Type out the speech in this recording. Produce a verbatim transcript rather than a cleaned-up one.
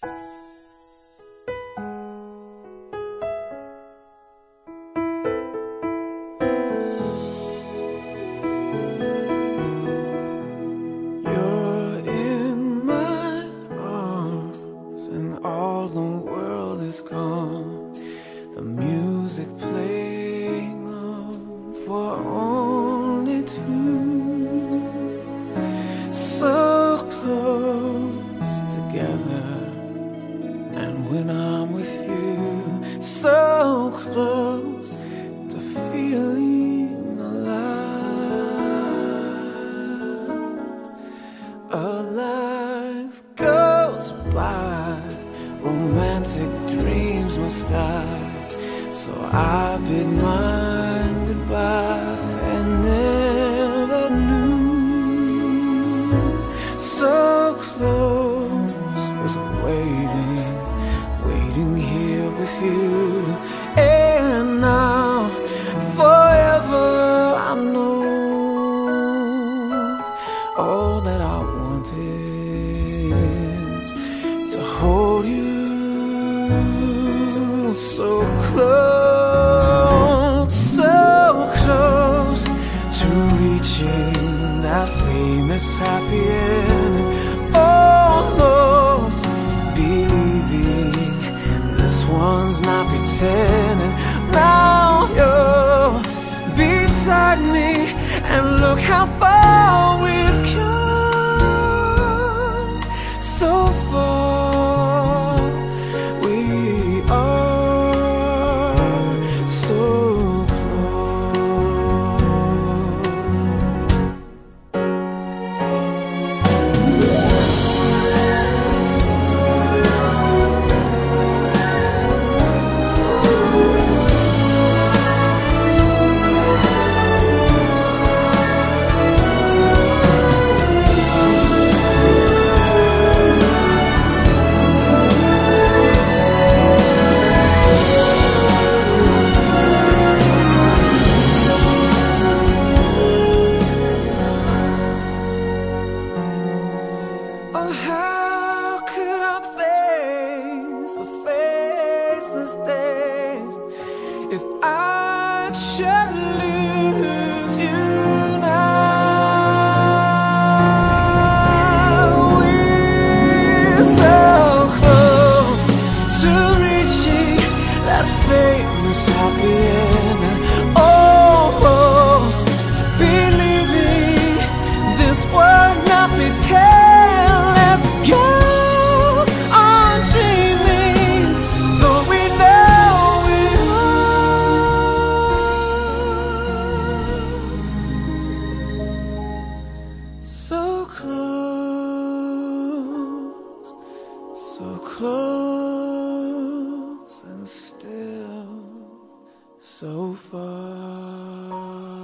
You're in my arms and all the world is gone. The music playing on for only two. So close together, and when I'm with you, so close to feeling alive. A life goes by, romantic dreams must die. So I bid mine goodbye and never knew. So close, was waiting, waiting here with you. And now, forever I know, all that I want is to hold you so close, so close to reaching that famous happy ending. Almost believing this one's not pretending. Now you're beside me, and look how far we've come. So far we are so oh, how could I face the faceless days if I should lose you now? We're so close to reaching that famous happy ending. Almost believing this was not pretend. Let's go on dreaming, though we know we are so close, so close, and still so far.